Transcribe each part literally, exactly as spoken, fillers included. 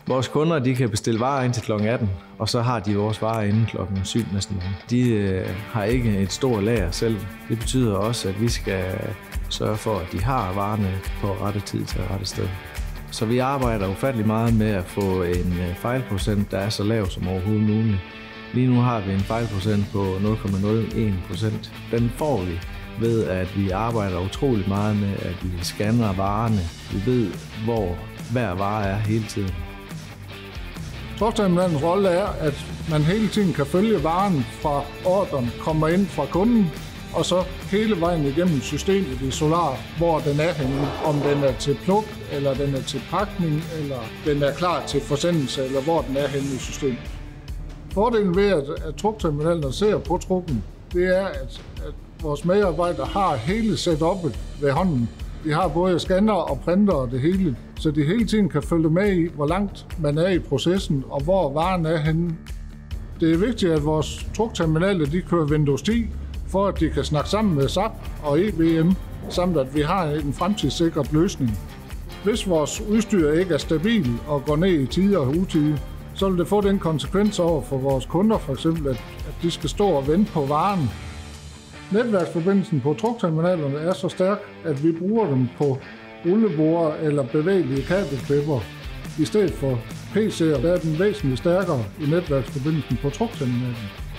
Vores kunder de kan bestille varer indtil klokken atten, og så har de vores varer inden klokken syv næsten morgen. De øh, har ikke et stort lager selv. Det betyder også, at vi skal sørge for, at de har varerne på rette tid til rette sted. Så vi arbejder ufattelig meget med at få en fejlprocent, der er så lav som overhovedet muligt. Lige nu har vi en fejlprocent på nul komma nul en procent. Den får vi ved, at vi arbejder utrolig meget med, at vi scanner varerne. Vi ved, hvor hver vare er hele tiden. Trukterminalens rolle er, at man hele tiden kan følge varen fra ordren, kommer ind fra kunden, og så hele vejen igennem systemet i Solar, hvor den er henne. Om den er til pluk, eller den er til pakning, eller den er klar til forsendelse, eller hvor den er henne i systemet. Fordelen ved, at, at trukterminalen ser på trukken, det er, at, at vores medarbejdere har hele setup'et ved hånden. De har både scanner og printer og det hele, så de hele tiden kan følge med i, hvor langt man er i processen, og hvor varen er henne. Det er vigtigt, at vores trukterminaler de kører Windows ti, for at de kan snakke sammen med S A P og E V M, samt at vi har en fremtidssikret løsning. Hvis vores udstyr ikke er stabil og går ned i tide og utide, så vil det få den konsekvens over for vores kunder, for eksempel at, at de skal stå og vente på varen. Netværksforbindelsen på trukterminalerne er så stærk, at vi bruger dem på rulleborde eller bevægelige kabelklipper. I stedet for P C'er, der er den væsentligt stærkere i netværksforbindelsen på trukterminalen.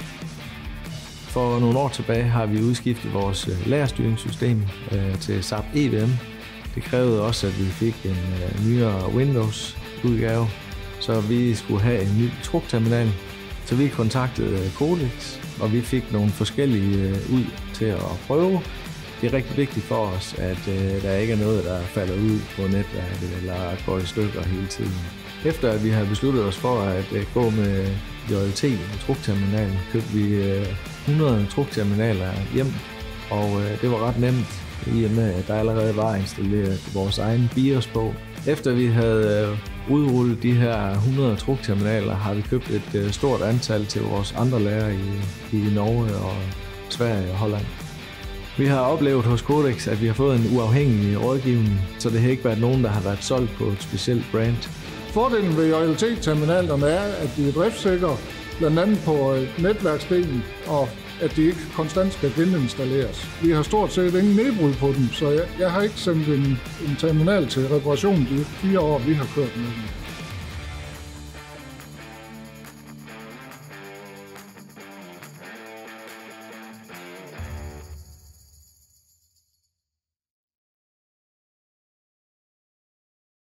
For nogle år tilbage har vi udskiftet vores lagerstyringssystem øh, til S A P E V M. Det krævede også, at vi fik en øh, nyere Windows-udgave, så vi skulle have en ny trukterminal. Så vi kontaktede Forklifts, og vi fik nogle forskellige øh, ud til at prøve. Det er rigtig vigtigt for os, at øh, der ikke er noget, der falder ud på netværket eller går i stykker hele tiden. Efter at vi har besluttet os for at øh, gå med J L T i trukterminalen, købte vi øh, hundrede trukterminaler hjem, og øh, det var ret nemt, i og med at der allerede var installeret vores egen BIOS på. Efter vi havde øh, udrullet de her hundrede trukterminaler, har vi købt et øh, stort antal til vores andre lager i, i Norge og Sverige og Holland. Vi har oplevet hos Codex, at vi har fået en uafhængig rådgivning, så det har ikke været nogen, der har været solgt på et specielt brand. Fordelen ved J L T-terminalerne er, at de er driftsikre, blandt andet på netværksdelen, og at de ikke konstant skal geninstalleres. Vi har stort set ingen nedbrud på dem, så jeg, jeg har ikke sendt en, en terminal til reparation de fire år, vi har kørt med dem.